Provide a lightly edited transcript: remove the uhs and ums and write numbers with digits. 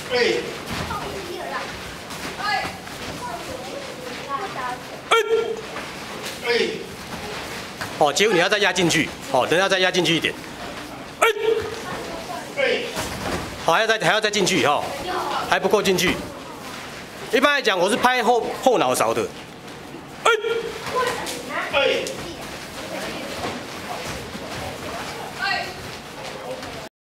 哦，结果你要再压进去，哦，等下再压进去一点。好，还要再进去哈，还不够进去。一般来讲，我是拍后脑勺的。